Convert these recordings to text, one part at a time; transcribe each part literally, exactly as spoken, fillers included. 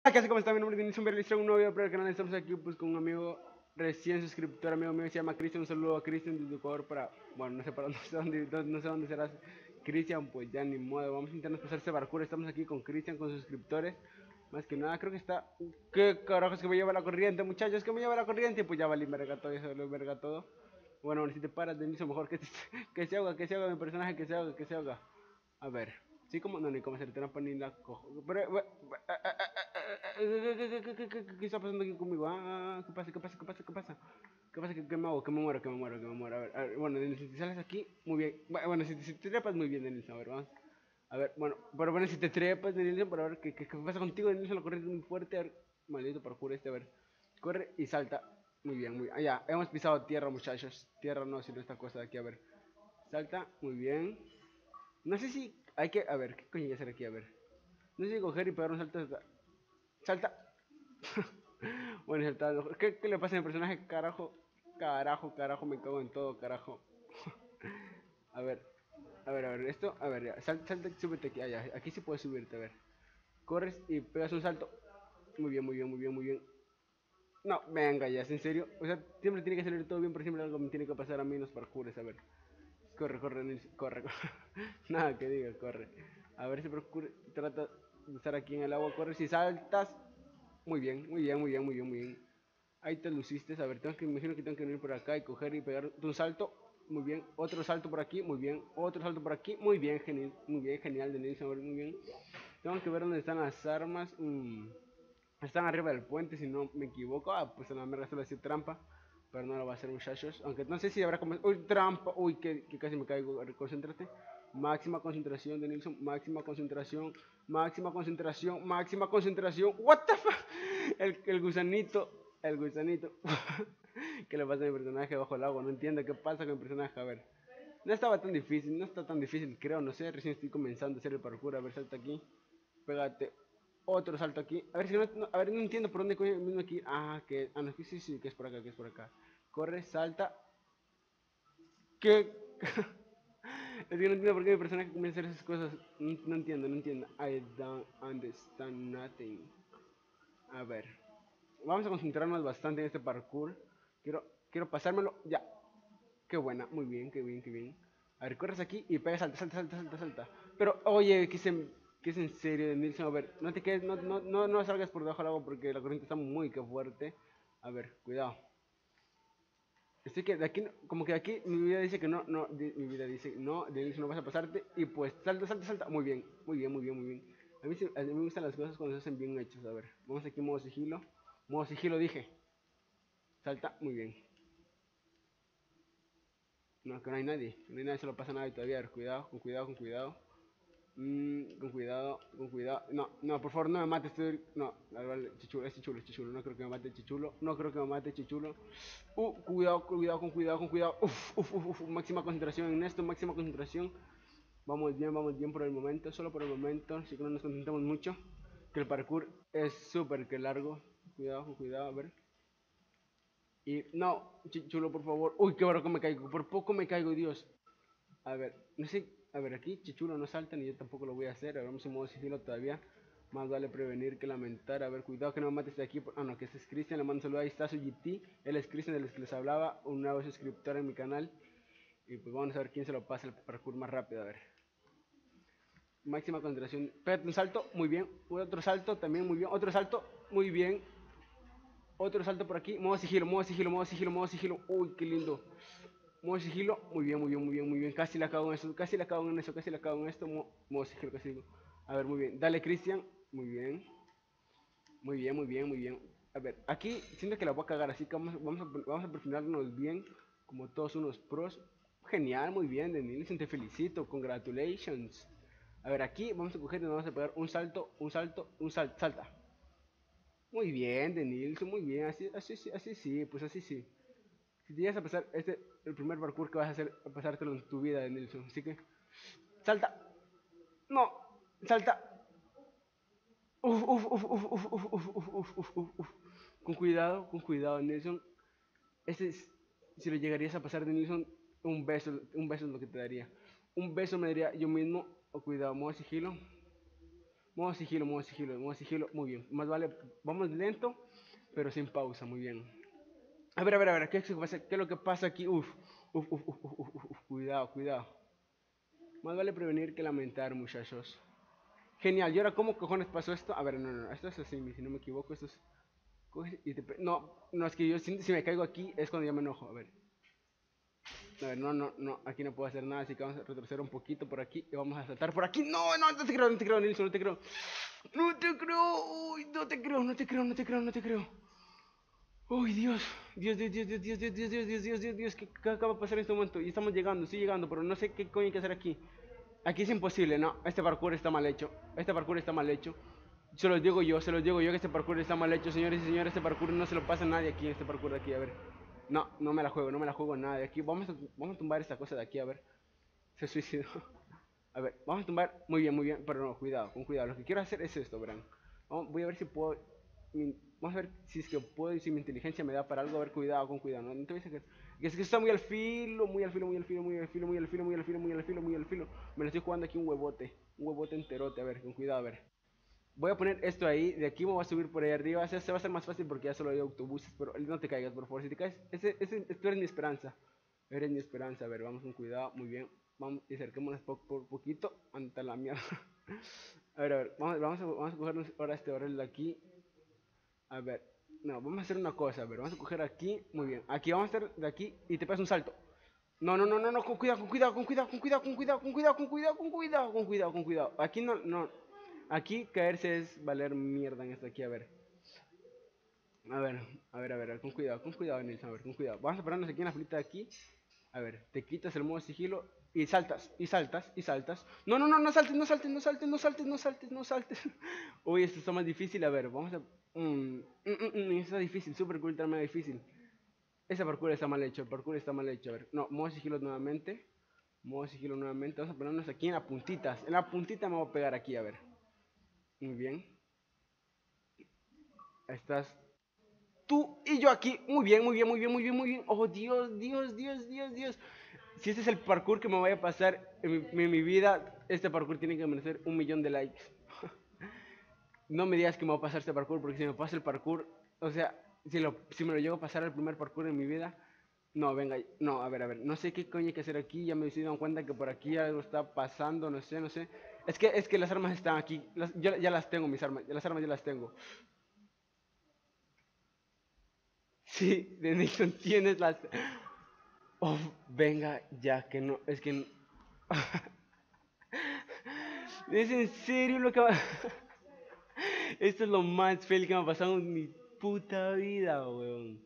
¿Qué hace? ¿Cómo está? Mi nombre es Denilson Berlistro, un nuevo video para el canal. Estamos aquí pues con un amigo recién suscriptor, amigo mío, se llama Cristian. Un saludo a Cristian desde Ecuador para, bueno, no sé para no sé dónde, no sé dónde serás, Cristian, pues ya ni modo. Vamos a intentar pasar este parkour. Estamos aquí con Cristian, con suscriptores. Más que nada, creo que está. ¿Qué carajos que me lleva la corriente, muchachos? Que me lleva la corriente. Pues ya vale, verga todo, ya se vale verga todo. Bueno, si te paras, Denilson, mejor que, que se ahoga, que se ahoga mi personaje, que se ahoga, que se ahoga. A ver, sí, como no, ni cómo hacer trampa ni la cojo. Pero, ¿qué está pasando aquí conmigo? Ah, ¿qué pasa? ¿Qué pasa? ¿Qué pasa? ¿Qué pasa? ¿Qué pasa? ¿Qué, qué me hago? ¿Qué me muero? ¿Qué me muero? ¿Qué me muero? A ver, a ver, bueno, si te sales aquí, muy bien. Bueno, si, si te trepas, muy bien, Denilson. A ver, vamos. A ver, bueno, pero bueno, si te trepas, Denilson, para ver qué, qué, qué pasa contigo, Denilson. La corriente es muy fuerte. A ver, maldito parkour este, a ver. Corre y salta. Muy bien, muy bien. Ah, ya, hemos pisado tierra, muchachos. Tierra no sirve esta cosa de aquí, a ver. Salta, muy bien. No sé si hay que. A ver, ¿qué coño hay que hacer aquí? A ver. No sé si coger y pegar un salto. Hasta... ¡Salta! Bueno, saltando. ¿Qué, ¿Qué le pasa a mi personaje? Carajo, carajo, carajo, me cago en todo, carajo. A ver, a ver, a ver, esto, a ver, ya. Salta, salta, súbete aquí. Ah, ya, aquí sí puedes subirte, a ver. Corres y pegas un salto. Muy bien, muy bien, muy bien, muy bien. No, venga, ya, ¿es en serio? O sea, siempre tiene que salir todo bien, pero siempre algo me tiene que pasar a mí en los parkours, a ver. Corre, corre, Nils, corre, corre. Nada que diga, corre. A ver si procura, trata de estar aquí en el agua, corre. Si saltas, muy bien, muy bien, muy bien, muy bien, muy bien. Ahí te luciste. A ver, tengo que, imagino que tengo que venir por acá y coger y pegar un salto. Muy bien, otro salto por aquí, muy bien. Otro salto por aquí, muy bien, genial, muy bien, genial, Denise, muy bien. Tengo que ver dónde están las armas. Mm, están arriba del puente, si no me equivoco. Ah, pues a la merda solo decir trampa. Pero no lo va a hacer, muchachos. Aunque no sé si habrá como. Uy, trampa. Uy, que, que casi me caigo. Concéntrate. Máxima concentración de Nilsson. Máxima concentración. Máxima concentración. Máxima concentración. What the fuck. El, el gusanito. El gusanito. ¿Qué le pasa a mi personaje bajo el agua? No entiendo qué pasa con mi personaje. A ver. No estaba tan difícil. No está tan difícil, creo. No sé. Recién estoy comenzando a hacer el parkour. A ver, salta aquí. Pégate. Otro salto aquí. A ver si no, no, a ver, no entiendo por dónde coño vino aquí. Ah, que. Ah, no, sí, sí, sí, que es por acá, que es por acá. Corre, salta. ¿Qué? Es que no entiendo por qué mi personaje comienza a hacer esas cosas. No, no entiendo, no entiendo. I don't understand nothing. A ver. Vamos a concentrarnos bastante en este parkour. Quiero, quiero pasármelo. Ya. Qué buena. Muy bien, qué bien, qué bien. A ver, corres aquí y pegas, salta, salta, salta, salta, salta. Pero, oye, que se, que es en serio, Nilsson. A ver, no te quedes, no, no, no, no salgas por debajo del agua porque la corriente está muy que fuerte. A ver, cuidado. Estoy que de aquí, como que de aquí mi vida dice que no, no, di- mi vida dice no, de Nilsson no vas a pasarte. Y pues, salta, salta, salta. Muy bien, muy bien, muy bien, muy bien. A mí, a mí me gustan las cosas cuando se hacen bien hechas. A ver, vamos aquí modo sigilo. Modo sigilo dije. Salta, muy bien. No, que no hay nadie. No hay nadie, se lo pasa nada todavía. A ver, cuidado, con cuidado, con cuidado. Mm, con cuidado, con cuidado. No, no, por favor, no me mates. Estoy... No, la verdad, chichulo, es chichulo, es chichulo. No creo que me mate chichulo. No creo que me mate chichulo. Uh, cuidado, cuidado, con cuidado, con cuidado. Uf, uf, uf, uf. Máxima concentración en esto, máxima concentración. Vamos bien, vamos bien por el momento, solo por el momento. Así que no nos concentramos mucho. Que el parkour es súper que largo. Cuidado, con cuidado, a ver. Y no, chichulo, por favor. Uy, qué barro que me caigo. Por poco me caigo, Dios. A ver, no sé, a ver, aquí Chichulo no salta ni yo tampoco lo voy a hacer. A ver, vamos en modo sigilo todavía. Más vale prevenir que lamentar. A ver, cuidado que no me mates de aquí. Ah, no, que ese es Cristian. Le mando un saludo. Ahí está su G T. Él es Cristian de los que les hablaba. Un nuevo suscriptor en mi canal. Y pues vamos a ver quién se lo pasa el parkour más rápido. A ver. Máxima concentración. Pégate un salto. Muy bien. Otro salto también. Muy bien. Otro salto. Muy bien. Otro salto por aquí. Modo sigilo, modo sigilo, modo sigilo, modo sigilo. Uy, qué lindo. Modo sigilo, muy bien, muy bien, muy bien, muy bien. Casi la cago en eso, casi la cago en eso, casi la cago en esto. Modo sigilo, casi digo. A ver, muy bien. Dale, Cristian. Muy bien. Muy bien, muy bien, muy bien. A ver, aquí siento que la voy a cagar, así que vamos, vamos, a, vamos a perfilarnos bien, como todos unos pros. Genial, muy bien, Denilson, te felicito. Congratulations. A ver, aquí vamos a coger y nos vamos a pegar un salto, un salto, un salto, salta. Muy bien, Denilson, muy bien. Así, así, así, así sí, pues así sí. Si te llegas a pasar este, el primer parkour que vas a hacer, a pasártelo en tu vida, Nelson. Así que, salta. No, salta. Uf, uf, uf, uf, uf, uf, uf, uf, uf, uf, uf, uf. Con cuidado, con cuidado, Nelson. Este es, si lo llegarías a pasar de Nelson, un beso, un beso es lo que te daría. Un beso me daría yo mismo. O cuidado, modo sigilo. Modo sigilo, modo sigilo, modo sigilo. Muy bien. Más vale, vamos lento, pero sin pausa. Muy bien. A ver, a ver, a ver. ¿Qué es, ¿qué es lo que pasa aquí? Uf, uf, uf, uf, uf, uf, uf. Cuidado, cuidado. Más vale prevenir que lamentar, muchachos. Genial. ¿Y ahora cómo cojones pasó esto? A ver, no, no, no. Esto es así, si no me equivoco. Esto es... Y te... No, no, es que yo si, si me caigo aquí es cuando ya me enojo. A ver. A ver, no, no, no, aquí no puedo hacer nada, así que vamos a retroceder un poquito por aquí y vamos a saltar por aquí. No, no, no te creo, no te creo, Nilsson, no te creo. No te creo, uy, no te creo, no te creo, no te creo, no te creo. Uy, Dios, Dios, Dios, Dios, Dios, Dios, Dios, Dios, Dios, Dios, Dios, Dios, Dios, ¿qué, qué acaba de pasar en este momento? Y estamos llegando, estoy llegando, pero no sé qué coño hay que hacer aquí. Aquí es imposible, no, este parkour está mal hecho, este parkour está mal hecho. Se los digo yo, se los digo yo que este parkour está mal hecho, señores y señores, este parkour no se lo pasa a nadie aquí, este parkour de aquí, a ver. No, no me la juego, no me la juego nada de aquí. Vamos a, vamos a tumbar esta cosa de aquí, a ver. Se suicidó. A ver, vamos a tumbar. Muy bien, muy bien. Pero no, cuidado, con cuidado. Lo que quiero hacer es esto, verán. Vamos, voy a ver si puedo. Mi, vamos a ver si es que puedo y si mi inteligencia me da para algo. A ver, cuidado, con cuidado. No, no te voy a que, que es que está muy al filo, muy al filo, muy al filo, muy al filo, muy al filo, muy al filo, muy al filo, muy al filo. Me lo estoy jugando aquí un huevote. Un huevote enterote. A ver, con cuidado, a ver. Voy a poner esto ahí, de aquí me voy a subir por ahí arriba, se, se va a hacer más fácil porque ya solo hay autobuses, pero no te caigas, por favor, si te caes, ese, ese, tú eres mi esperanza, eres mi esperanza, a ver, vamos con cuidado, muy bien, vamos y acerquémonos por, por poquito, ante la mierda, a ver, a ver, vamos, vamos, a, vamos a cogernos ahora este barril de aquí, a ver, no, vamos a hacer una cosa, a ver, vamos a coger aquí, muy bien, aquí vamos a hacer de aquí y te pegas un salto, no, no, no, no, no, con cuidado, con cuidado, con cuidado, con cuidado, con cuidado, con cuidado, con cuidado, con cuidado, con cuidado, con cuidado. Aquí no, no. Aquí caerse es valer mierda en esto aquí, a ver. A ver, a ver, a ver, con cuidado, con cuidado, Nilsson, a ver, con cuidado. Vamos a pararnos aquí en la flita de aquí. A ver, te quitas el modo sigilo y saltas, y saltas, y saltas. No, no, no, no saltes, no saltes, no saltes, no saltes, no saltes, no saltes. Uy, esto está más difícil, a ver, vamos a... Mm, mm, mm, mm, está difícil, super cool, ultra difícil. Ese parkour está mal hecho, el parkour está mal hecho. A ver, no, modo sigilo nuevamente. Modo sigilo nuevamente. Vamos a ponernos aquí en las puntitas. En la puntita me voy a pegar aquí, a ver. Muy bien. Estás tú y yo aquí. Muy bien, muy bien, muy bien, muy bien, muy bien. Oh, Dios, Dios, Dios, Dios, Dios. Si este es el parkour que me vaya a pasar en mi, en mi vida, este parkour tiene que merecer un millón de likes. No me digas que me va a pasar este parkour, porque si me pasa el parkour, o sea, si, lo, si me lo llego a pasar el primer parkour en mi vida, no, venga, no, a ver, a ver, no sé qué coño hay que hacer aquí, ya me estoy dando cuenta que por aquí algo está pasando, no sé, no sé. Es que, es que las armas están aquí, las, yo, ya las tengo, mis armas, las armas ya las tengo. Sí, de Nixon tienes las... Oh, venga, ya, que no, es que... No. ¿Es en serio lo que va...? Esto es lo más feliz que me ha pasado en mi puta vida, weón.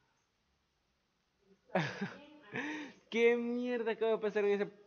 ¿Qué mierda acaba de pasar en ese...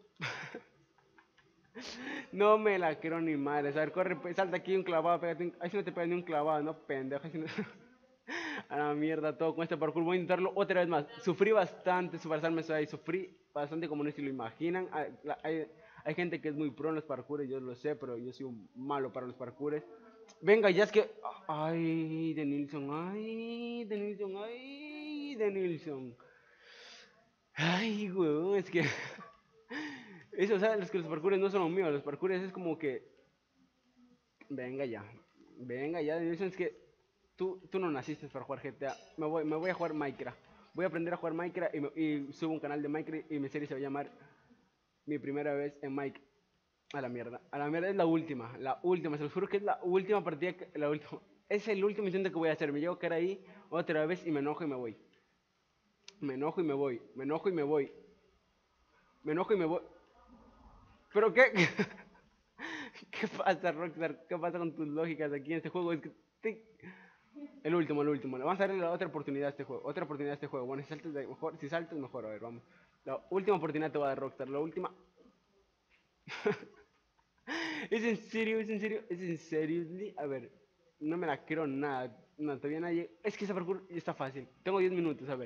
No me la quiero ni madre. A ver, corre, pues, salta aquí un clavado, pégate un... Ahí si no te pegas ni un clavado, no, pendejo. Si no... A la mierda, todo con este parkour. Voy a intentarlo otra vez más. Sufrí bastante su pasarme eso ahí. Sufrí bastante como no se lo imaginan. Hay, hay, hay gente que es muy pro en los parkours, yo lo sé, pero yo soy un malo para los parkours. Venga, ya es que... Ay, de Nilsson, ay, de Nilsson, ay, de Nilsson. Ay, weón, es que... Eso, o sea, los que los parkours no son los míos. Los parkours es como que... Venga ya. Venga ya, de Nilsson, es que... Tú, tú no naciste para jugar G T A. Me voy, me voy a jugar Minecraft. Voy a aprender a jugar Minecraft y, me, y subo un canal de Minecraft y mi serie se va a llamar Mi primera vez en Minecraft. A la mierda. A la mierda es la última. La última. Se los juro que es la última partida. Que, la última. Es el último intento que voy a hacer. Me llevo a quedar ahí otra vez y me enojo y me voy. Me enojo y me voy. Me enojo y me voy. Me enojo y me voy. ¿Pero qué? ¿Qué pasa, Rockstar? ¿Qué pasa con tus lógicas aquí en este juego? Es que... Te... El último, el último. Le vamos a darle la otra oportunidad a este juego. Otra oportunidad a este juego. Bueno, si saltas mejor. Si saltas mejor. A ver, vamos. La última oportunidad te va a dar Rockstar. La última. ¿Es en serio? ¿Es en serio? ¿Es en serio? A ver. No me la creo nada. No, todavía nadie. Es que ese parkour está fácil. Tengo diez minutos, a ver.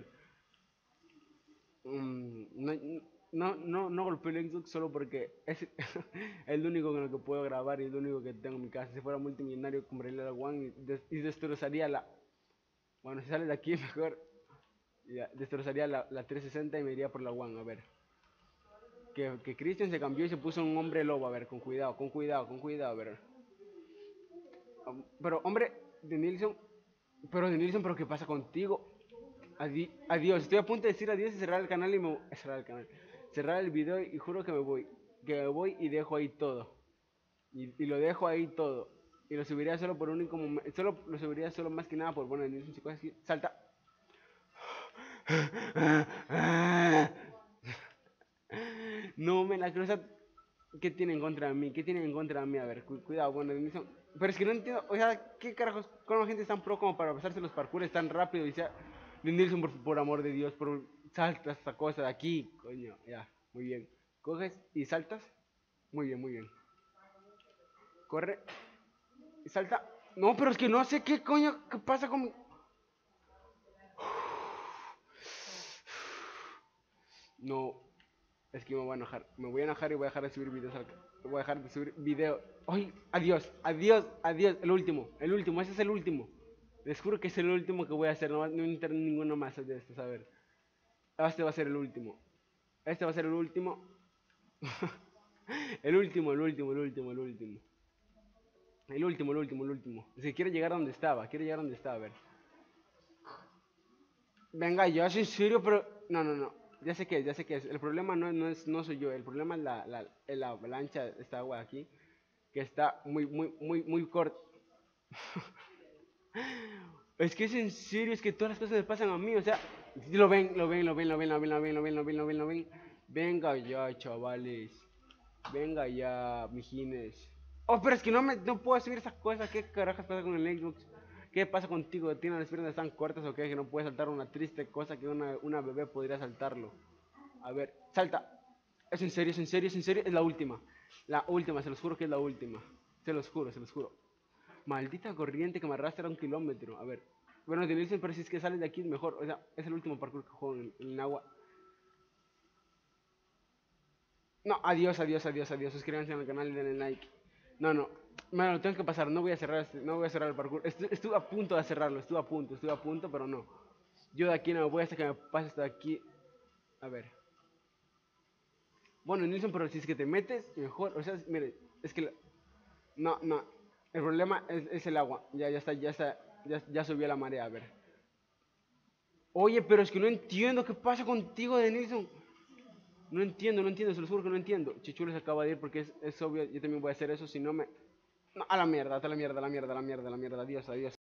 Mm, no, no, no, no golpeo el Xbox solo porque es el único con el que puedo grabar y es el único que tengo en mi casa. Si fuera multimillonario, compraría la One y, des y destrozaría la... Bueno, si sale de aquí mejor, ya, destrozaría la, la trescientos sesenta y me iría por la One, a ver. Que, que Christian se cambió y se puso un hombre lobo, a ver, con cuidado, con cuidado, con cuidado, a ver. Um, pero, hombre, de Nilsson. Pero, de Nilsson, ¿pero qué pasa contigo? Adi adiós. Estoy a punto de decir adiós y cerrar el canal y me... Cerrar el canal. Cerrar el video y juro que me voy. Que me voy y dejo ahí todo. Y, y lo dejo ahí todo. Y lo subiría solo por un único momento. Solo lo subiría solo más que nada por, bueno, Nilsson, si cosas así. Salta. No me la creo. ¿Qué tiene en contra de mí? ¿Qué tiene en contra de mí? A ver, cu cuidado, bueno, Nilsson. Pero es que no entiendo, o sea, ¿qué carajos? ¿Cómo la gente es tan pro como para pasarse los parkours tan rápido? Y sea, Nilsson, por, por amor de Dios, por salta esta cosa de aquí, coño, ya, muy bien. Coges y saltas, muy bien, muy bien. Corre y salta. No, pero es que no sé qué coño, qué pasa con... No, es que me voy a enojar. Me voy a enojar y voy a dejar de subir videos al voy a dejar de subir video. ¡Ay! Adiós, adiós, adiós. El último, el último, ese es el último. Les juro que es el último que voy a hacer. No, no entrar ninguno más de estos, a ver. Este va a ser el último. Este va a ser el último. El último, el último, el último, el último. El último, el último, el último. Es que quiere llegar donde estaba, quiere llegar donde estaba, a ver. Venga, yo soy serio, pero... No, no, no. Ya sé qué es, ya sé qué es. El problema no, no, es, no soy yo. El problema es la, la, la avalancha, esta agua aquí. Que está muy, muy, muy, muy corta. Es que es en serio, es que todas las cosas me pasan a mí. O sea, lo ven, lo ven, lo ven, lo ven, lo ven, lo ven, lo ven, lo ven, lo ven, lo ven. Venga ya, chavales. Venga ya, mijines. Oh, pero es que no me no puedo subir esas cosas. ¿Qué carajas pasa con el Xbox? ¿Qué pasa contigo? ¿Tienes las piernas tan cortas o qué? Que no puedes saltar una triste cosa que una, una bebé podría saltarlo. A ver, salta. Es en serio, es en serio, es en serio. Es la última. La última, se los juro que es la última. Se los juro, se los juro. Maldita corriente que me arrastra un kilómetro. A ver. Bueno, te dicen, pero si es que sales de aquí es mejor. O sea, es el último parkour que juego en, en el agua. No, adiós, adiós, adiós, adiós. Suscríbanse al canal y denle like. No, no. Bueno, tengo que pasar. No voy a cerrar este, no voy a cerrar el parkour. Estu estuve a punto de cerrarlo. Estuve a punto, estuve a punto, pero no. Yo de aquí no me voy hasta que me pase hasta aquí. A ver. Bueno, Nilsson, pero si es que te metes, mejor. O sea, mire, es que... La... No, no. El problema es, es, el agua. Ya, ya está, ya está. Ya, ya subió la marea, a ver. Oye, pero es que no entiendo qué pasa contigo, de Nilsson. No entiendo, no entiendo, se lo juro que no entiendo. Chichules acaba de ir porque es, es obvio, yo también voy a hacer eso, si no me... No, a la mierda, a la mierda, a la mierda, a la mierda, a la mierda, adiós, adiós.